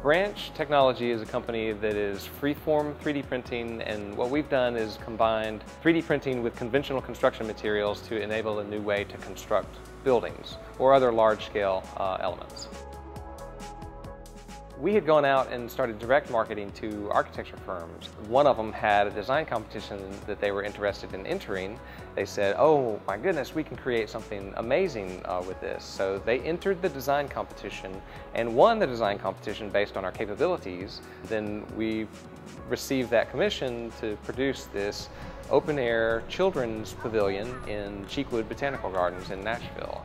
Branch Technology is a company that is freeform 3D printing, and what we've done is combined 3D printing with conventional construction materials to enable a new way to construct buildings or other large-scale elements. We had gone out and started direct marketing to architecture firms. One of them had a design competition that they were interested in entering. They said, oh my goodness, we can create something amazing with this. So they entered the design competition and won the design competition based on our capabilities. Then we received that commission to produce this open-air children's pavilion in Cheekwood Botanical Gardens in Nashville.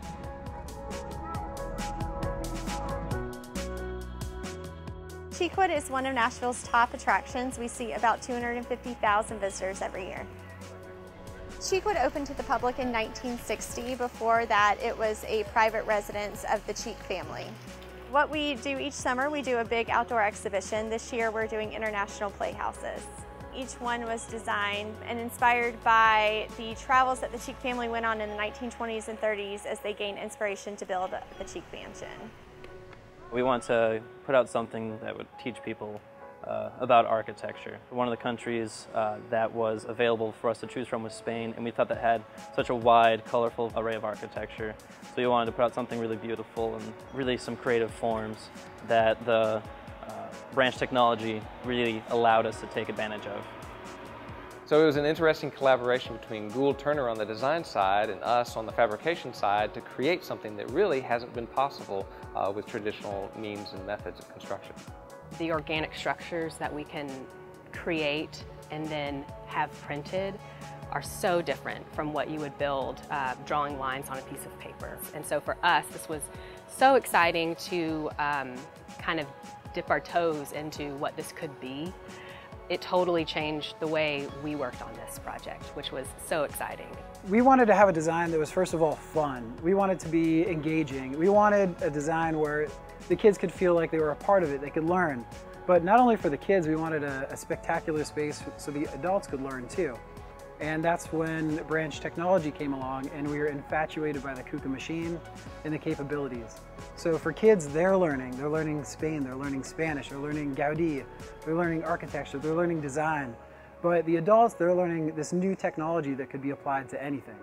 Cheekwood is one of Nashville's top attractions. We see about 250,000 visitors every year. Cheekwood opened to the public in 1960. Before that, it was a private residence of the Cheek family. What we do each summer, we do a big outdoor exhibition. This year, we're doing international playhouses. Each one was designed and inspired by the travels that the Cheek family went on in the 1920s and 30s as they gained inspiration to build the Cheek Mansion. We want to put out something that would teach people about architecture. One of the countries that was available for us to choose from was Spain, and we thought that had such a wide, colorful array of architecture. So we wanted to put out something really beautiful and really some creative forms that the Branch Technology really allowed us to take advantage of. So it was an interesting collaboration between Gould Turner on the design side and us on the fabrication side to create something that really hasn't been possible with traditional means and methods of construction. The organic structures that we can create and then have printed are so different from what you would build drawing lines on a piece of paper. And so for us, this was so exciting to kind of dip our toes into what this could be. It totally changed the way we worked on this project, which was so exciting. We wanted to have a design that was, first of all, fun. We wanted to be engaging. We wanted a design where the kids could feel like they were a part of it, they could learn. But not only for the kids, we wanted a spectacular space so the adults could learn too. And that's when Branch Technology came along and we were infatuated by the KUKA machine and the capabilities. So for kids, they're learning Spain, they're learning Spanish, they're learning Gaudi, they're learning architecture, they're learning design. But the adults, they're learning this new technology that could be applied to anything.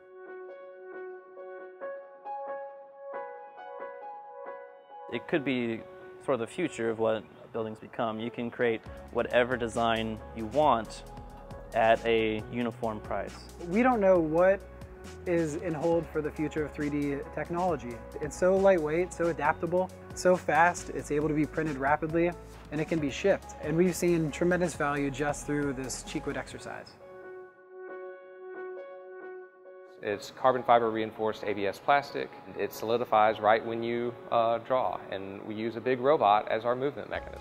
It could be sort of the future of what buildings become. You can create whatever design you want at a uniform price. We don't know what is in hold for the future of 3D technology. It's so lightweight, so adaptable, so fast, it's able to be printed rapidly, and it can be shipped. And we've seen tremendous value just through this Cheekwood exercise. It's carbon fiber reinforced ABS plastic. It solidifies right when you draw, and we use a big robot as our movement mechanism.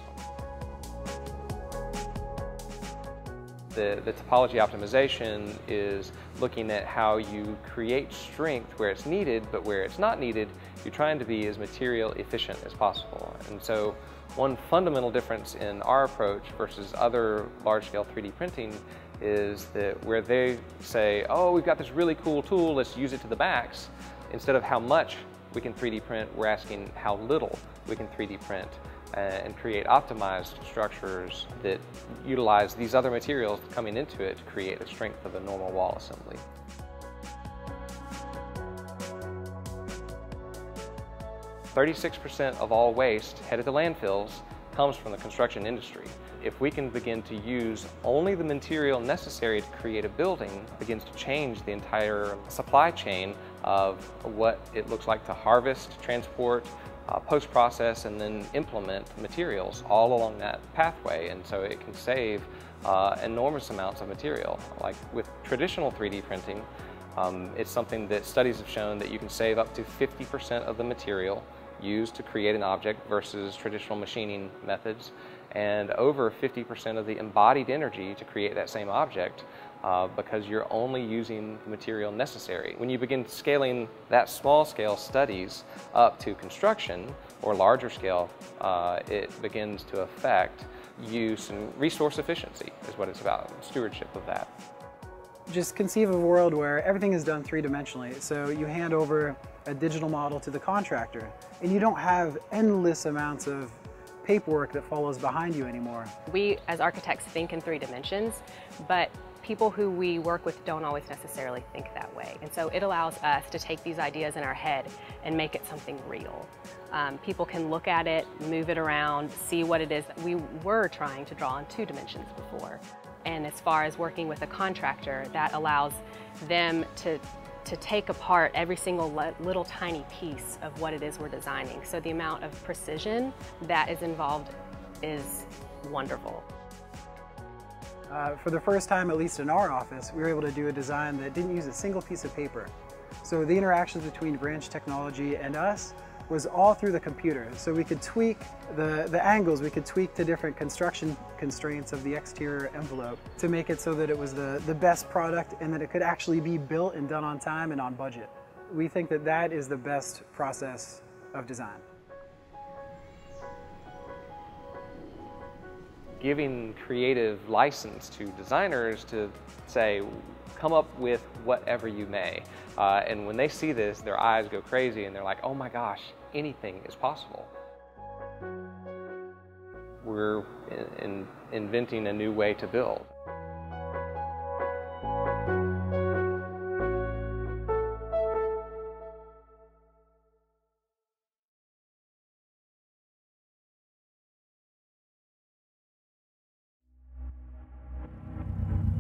The topology optimization is looking at how you create strength where it's needed, but where it's not needed, you're trying to be as material efficient as possible. And so one fundamental difference in our approach versus other large-scale 3D printing is that where they say, oh, we've got this really cool tool, let's use it to the max, instead of how much we can 3D print, we're asking how little we can 3D print and create optimized structures that utilize these other materials coming into it to create the strength of a normal wall assembly. "36% of all waste headed to landfills comes from the construction industry. If we can begin to use only the material necessary to create a building, it begins to change the entire supply chain of what it looks like to harvest, transport, post-process, and then implement materials all along that pathway. And so it can save enormous amounts of material. Like with traditional 3D printing, it's something that studies have shown that you can save up to 50% of the material used to create an object versus traditional machining methods, and over 50% of the embodied energy to create that same object because you're only using the material necessary. When you begin scaling that small scale studies up to construction or larger scale, it begins to affect use and resource efficiency is what it's about, stewardship of that. Just conceive of a world where everything is done three-dimensionally. So you hand over a digital model to the contractor and you don't have endless amounts of paperwork that follows behind you anymore. We as architects think in 3 dimensions, but people who we work with don't always necessarily think that way. And so it allows us to take these ideas in our head and make it something real. People can look at it, move it around, see what it is that we were trying to draw in 2 dimensions before. And as far as working with a contractor, that allows them to take apart every single little tiny piece of what it is we're designing. So the amount of precision that is involved is wonderful. For the first time, at least in our office, we were able to do a design that didn't use a single piece of paper. So the interactions between Branch Technology and us was all through the computer. So we could tweak the angles, we could tweak the different construction constraints of the exterior envelope to make it so that it was the best product and that it could actually be built and done on time and on budget. We think that that is the best process of design. Giving creative license to designers to say, come up with whatever you may. And when they see this, their eyes go crazy and they're like, oh my gosh, anything is possible. We're inventing a new way to build.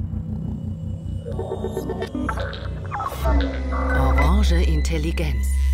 Orange Intelligenz.